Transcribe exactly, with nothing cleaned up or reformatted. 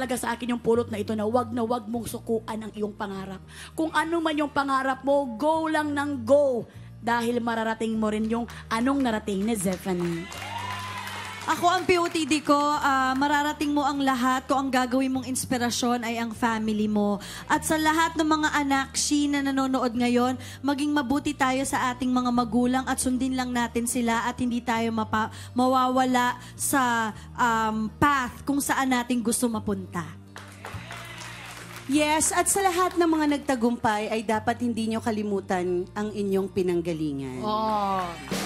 talaga sa akin yung pulot na ito na wag na wag mong sukuan ang iyong pangarap. Kung ano man yung pangarap mo, go lang ng go. Dahil mararating mo rin yung anong narating ni Zephanie. Ako ang P O T D ko, uh, mararating mo ang lahat kung ang gagawin mong inspirasyon ay ang family mo. At sa lahat ng mga anak, she na nanonood ngayon, maging mabuti tayo sa ating mga magulang at sundin lang natin sila at hindi tayo mapa- mawawala sa um, path kung saan natin gusto mapunta. Yes, at sa lahat ng mga nagtagumpay ay dapat hindi nyo kalimutan ang inyong pinanggalingan. Oh.